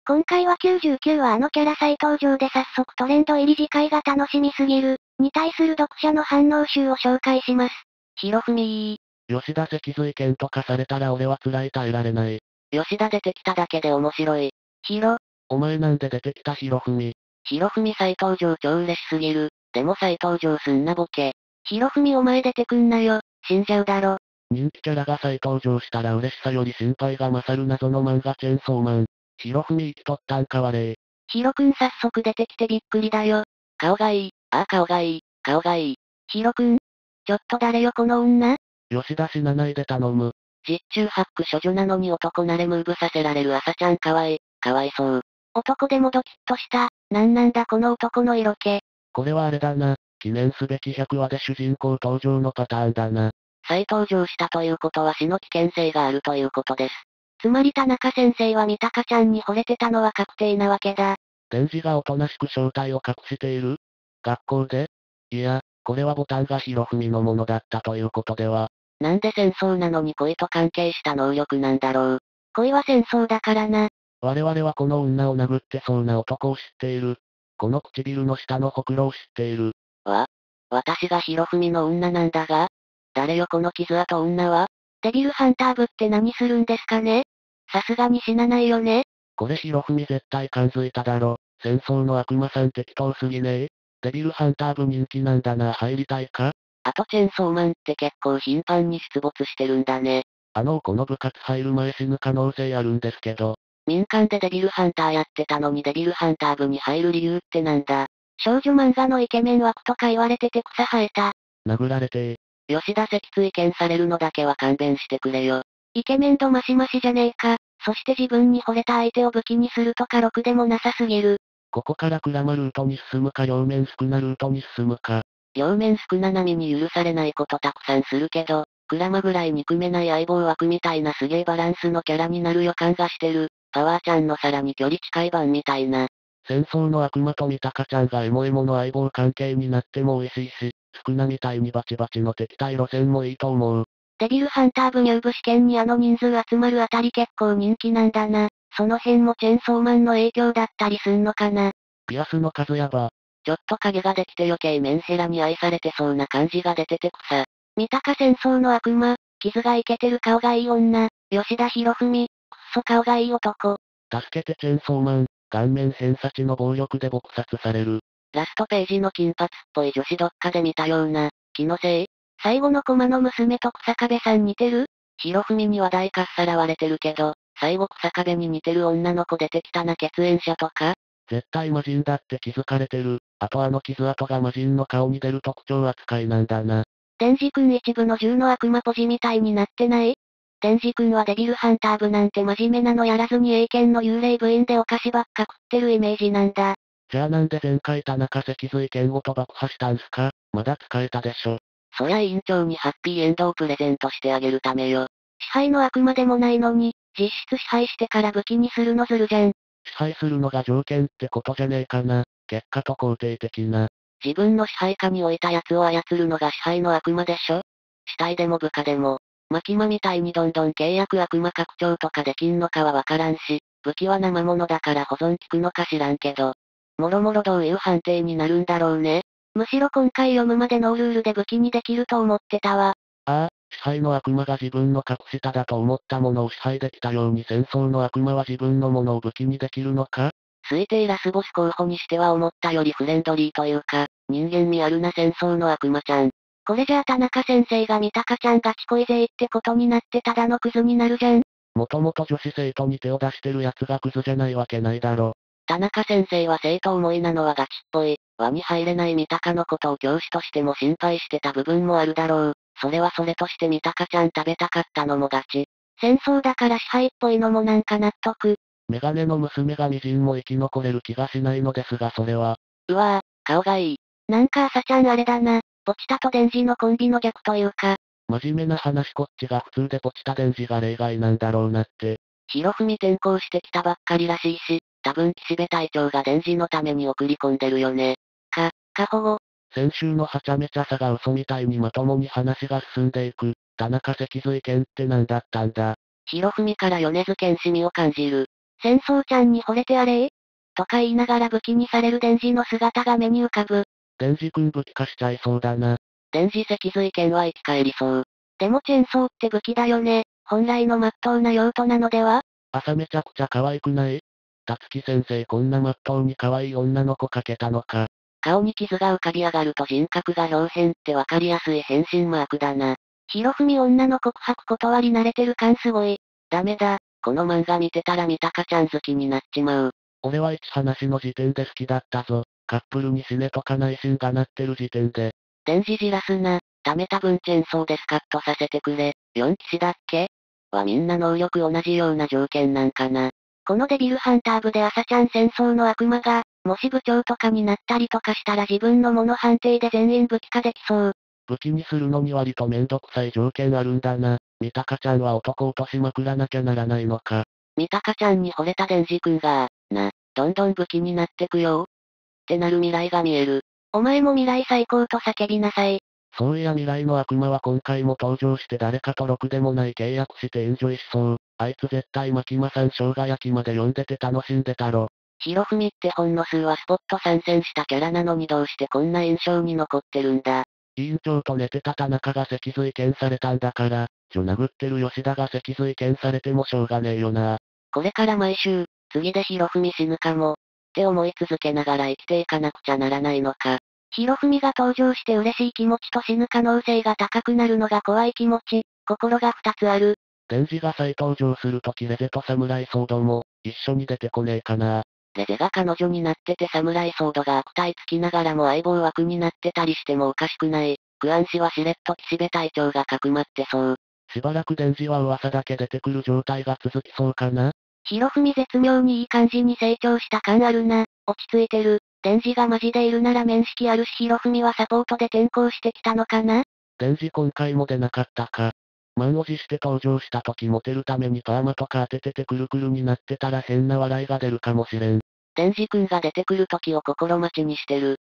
今回は99話のキャラ再登場で早速トレンド入り次回が楽しみすぎる、に対する読者の反応集を紹介します。ひろふみ吉田脊髄剣とかされたら俺は辛い耐えられない。 吉田出てきただけで面白い。ひろ。 お前なんで出てきたひろふみ。 ひろふみ再登場超嬉しすぎる。でも再登場すんなボケ。 ひろふみお前出てくんなよ、死んじゃうだろ。 人気キャラが再登場したら嬉しさより心配が勝る謎の漫画チェーンソーマン。ひろふみ生きとったんかわれ。 ひろくん早速出てきてびっくりだよ。 顔がいい、顔がいい、顔がいい。 ひろくんちょっと誰よこの女。 吉田死なないで頼む。 実中ハック処女なのに男慣れムーブさせられる朝ちゃんかわいい、かわいそう。 男でもドキッとした、なんだこの男の色気。 これはあれだな、記念すべき100話で主人公登場のパターンだな。 再登場したということは死の危険性があるということです。 つまり田中先生は三鷹ちゃんに惚れてたのは確定なわけだ。 デンジがおとなしく正体を隠している？学校で？いや、これはボタンがひろふみのものだったということでは。 なんで戦争なのに恋と関係した能力なんだろう。 恋は戦争だからな。 我々はこの女を殴ってそうな男を知っている。この唇の下のほくろを知っている。 私がひろふみの女なんだが？誰よこの傷跡女は？ デビルハンター部って何するんですかね？さすがに死なないよね？ これひろふみ絶対感づいただろ。戦争の悪魔さん適当すぎねえ？デビルハンター部人気なんだな。入りたいか？ あとチェーンソーマンって結構頻繁に出没してるんだね。 この部活入る前死ぬ可能性あるんですけど。 民間でデビルハンターやってたのにデビルハンター部に入る理由ってなんだ？ 少女漫画のイケメン枠とか言われてて草生えた。 殴られて吉田脊椎剣されるのだけは勘弁してくれよ。 イケメン度マシマシじゃねえか。そして自分に惚れた相手を武器にするとかろくでもなさすぎる。 ここからクラマルートに進むか両面スクナルートに進むか。 両面スクナ並みに許されないことたくさんするけど、クラマぐらい憎めない相棒枠みたいなすげえバランスのキャラになる予感がしてる。パワーちゃんのさらに距離近い版みたいな。 戦争の悪魔と三鷹ちゃんがエモエモの相棒関係になっても美味しいし、スクナみたいにバチバチの敵対路線もいいと思う。 デビルハンター部入部試験にあの人数集まるあたり結構人気なんだな。その辺もチェーンソーマンの影響だったりすんのかな。 ピアスの数やば。 ちょっと影ができて余計メンヘラに愛されてそうな感じが出てて草。 三鷹戦争の悪魔、傷がイケてる顔がいい女、吉田博文、くっそ顔がいい男。 助けてチェーンソーマン、顔面偏差値の暴力で撲殺される。 ラストページの金髪っぽい女子どっかで見たような、気のせい？ 最後のコマの娘と草壁さん似てる？ ひろふみに話題かっさらわれてるけど、最後草壁に似てる女の子出てきたな血縁者とか？ 絶対魔人だって気づかれてる。あと傷跡が魔人の顔に出る特徴扱いなんだな。 デンジ君一部の銃の悪魔ポジみたいになってない？デンジ君はデビルハンター部なんて真面目なのやらずに英検の幽霊部員でお菓子ばっか食ってるイメージなんだ。 じゃあなんで前回田中脊髄剣ごと爆破したんすか？まだ使えたでしょ。 そりゃ委員長にハッピーエンドをプレゼントしてあげるためよ。 支配の悪魔でもないのに、実質支配してから武器にするのずるじゃん。 支配するのが条件ってことじゃねえかな。結果と肯定的な。 自分の支配下に置いた奴を操るのが支配の悪魔でしょ？死体でも部下でも。マキマみたいにどんどん契約悪魔拡張とかできんのかはわからんし、武器は生物だから保存効くのか知らんけど。もろもろどういう判定になるんだろうね。 むしろ今回読むまでノールールで武器にできると思ってたわ。 ああ、支配の悪魔が自分の格下だと思ったものを支配できたように戦争の悪魔は自分のものを武器にできるのか？ 推定ラスボス候補にしては思ったよりフレンドリーというか、人間味あるな戦争の悪魔ちゃん。 これじゃあ田中先生が三鷹ちゃんガチ恋勢ってことになってただのクズになるじゃん。 もともと女子生徒に手を出してる奴がクズじゃないわけないだろ。 田中先生は生徒思いなのはガチっぽい。輪に入れない三鷹のことを教師としても心配してた部分もあるだろう。それはそれとして三鷹ちゃん食べたかったのもガチ。 戦争だから支配っぽいのもなんか納得。 メガネの娘が微塵も生き残れる気がしないのですがそれは。 うわぁ、顔がいい。 なんか朝ちゃんあれだな。ポチタとデンジのコンビの逆というか。 真面目な話こっちが普通でポチタデンジが例外なんだろうなって。 ひろふみ転校してきたばっかりらしいし、多分岸辺隊長がデンジのために送り込んでるよね。 過保護。 先週のはちゃめちゃさが嘘みたいにまともに話が進んでいく。田中脊髄剣って何だったんだ。 ひろふみから米津玄しみを感じる。 戦争ちゃんに惚れてあれとか言いながら武器にされるデンジの姿が目に浮かぶ。 デンジ君武器化しちゃいそうだな。 デンジ脊髄剣は生き返りそう。 でもチェーンソーって武器だよね。本来の真っ当な用途なのでは？ 朝めちゃくちゃ可愛くない？たつき先生こんな真っ当に可愛い女の子かけたのか。 顔に傷が浮かび上がると人格が表変ってわかりやすい変身マークだな。 ひろふみ女の告白断り慣れてる感すごい。 ダメだ、この漫画見てたら三鷹ちゃん好きになっちまう。 俺は一話の時点で好きだったぞ。カップルに死ねとか内心がなってる時点で。 デンジじらすな、貯めた分チェーンソーでスカッとさせてくれ。4騎士だっけはみんな能力同じような条件なんかな。 このデビルハンター部で朝ちゃん戦争の悪魔が、もし部長とかになったりとかしたら自分のもの判定で全員武器化できそう。 武器にするのに割とめんどくさい条件あるんだな。三鷹ちゃんは男を落としまくらなきゃならないのか。 三鷹ちゃんに惚れたデンジ君が、どんどん武器になってくよ。ってなる未来が見える。 お前も未来最高と叫びなさい。 そういや未来の悪魔は今回も登場して誰かとろくでもない契約してエンジョイしそう。あいつ絶対牧間さん生姜焼きまで読んでて楽しんでたろ。 ひろふみってほんの数はスポット参戦したキャラなのにどうしてこんな印象に残ってるんだ。 委員長と寝てた田中が脊髄剣されたんだから、殴ってる吉田が脊髄剣されてもしょうがねえよな。 これから毎週、次でひろふみ死ぬかも。って思い続けながら生きていかなくちゃならないのか。 ひろふみが登場して嬉しい気持ちと死ぬ可能性が高くなるのが怖い気持ち、心が2つある。 デンジが再登場するときレゼとサムライソードも、一緒に出てこねえかな。 レゼが彼女になっててサムライソードが悪態つきながらも相棒枠になってたりしてもおかしくない。クアン氏はしれっと岸辺隊長がかくまってそう。 しばらくデンジは噂だけ出てくる状態が続きそうかな。 ひろふみ絶妙にいい感じに成長した感あるな。落ち着いてる。デンジがマジでいるなら面識あるしひろふみはサポートで転校してきたのかな？ デンジ今回も出なかったか。満を持して登場した時モテるためにパーマとか当てててくるくるになってたら変な笑いが出るかもしれん。 デンジ君が出てくる時を心待ちにしてる。